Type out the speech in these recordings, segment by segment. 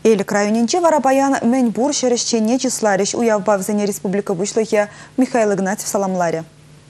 Элик районенче варабаян Мэньбур шерешчене числарищ уявба в зене республика вышлыхе Михаил Игнатьев саламларе.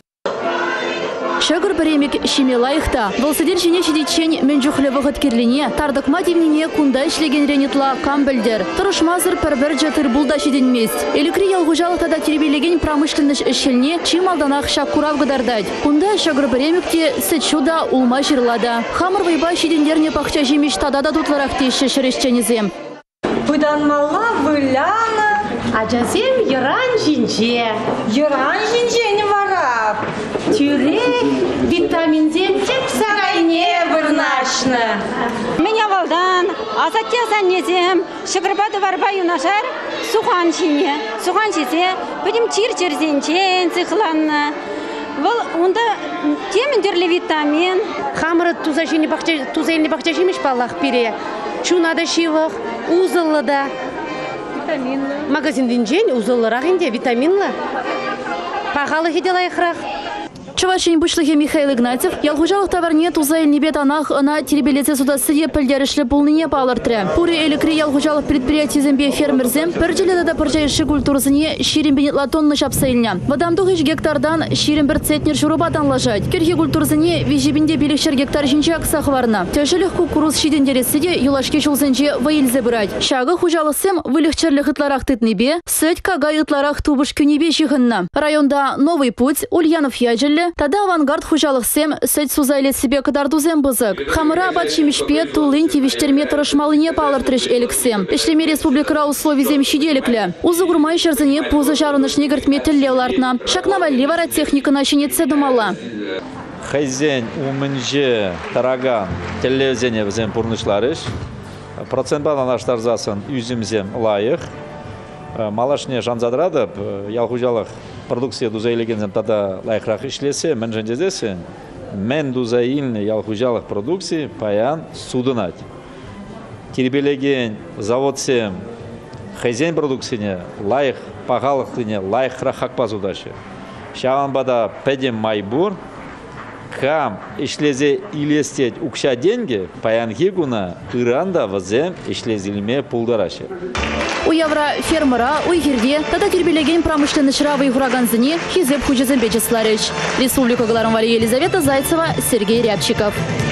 Шагыр біремек шемелайықта. Волсадер жіне шедетчен менжухлі вғыт керліне, тардықма демніне кунда ішлеген ренетла кам білдер. Тұрышмазыр пір-бір жатыр бұлда шеденмест. Элікри ялғужалықтада теребелеген промышленныш ішіліне чим алданақ шакурав ғыдардад. Кунда шагыр біремекте сетшуда улма жырлада. Хамыр вайба шедендерне пақча жемеш тадада тутларақ тейші шерешченізем. Выданмалла выляна, а жазем йыран жинже. Йыран жинже не варап. Тюрек, витаминзем тек сарайне вырнашны. Меня волдан, а затем незем, шагрбады варба юнашар, сухан чине, сухан чизе, будем чир-чирзенчен, цихланна. Вол, онда темендерлі витамин. Хамры тузайны бақча жемеш баллах пере. Чунада шивах, узылы да. Витаминлы. Магазинден жен узылырақ инде витаминлы. Пағалы хеделайықрақ. Чувашин бұшлығы Михаил Игнатьев, ялғужалық товарне тузай небет анақ ына теребелеце судасы еп пілдерішлі бұлныне палыртыры. Пуры элікри ялғужалық предприятизмбе фермерзем пірджиледі да піржайшы культурызыне ширин бенетла тонны шапсайылня. Вадамдық іш гектардан ширин бір центнер шурубатан лажать. Керхе культурызыне вежебінде белікшер гектар жинче ақсақ варна. Тәшілік кукуруз шидендересі де юлашке шулзынче вайылзе бұрад. Шағы хужалысым вылықчерлі ғытларақ тытнебе, сөт кага ғытларақ тубыш күнебе жиғынна. Районда Новый путь, Ульянов яжелі, тада авангард хужалық сем сөт сузайлет себе кадардузем бызык. Хамыра абат шемешпе тулын тевиштерме тұрышмалыне палыртырыш эліксем. Ішлеме республикара условизем шиделіклі. Узы ғұрмай шарзыне пузы жарынышне гіртме тілле олартына. Шакнавалли вара техникана шенетсе думала. Хайзен умынже тараган телевизене взем пурнышларыш. Процент бананаштарзасын үзімзем лайық. Малашне жанзадырадып, ялғужалық продукция дузайлегензем тада лайықрақ ішлесе, мен жандезесі, мен дузайлны ялғужалық продукции паян судынат. Тербелеген заводсем хайзен продукцияне лайық пағалықтыне лайықрақ хақпазудашы. Шаған бада пәдем майбур, кам ишлезе илестеть укша деньги, паян хигуна Иранда вазем ишлезилме пулдарашы. У евро фермера, у Игерде, тада тербелеген промышленный шравы и хураганзыне хизеп хужезем бечесларыч. Республика Галарамвали Елизавета Зайцева, Сергей Рябчиков.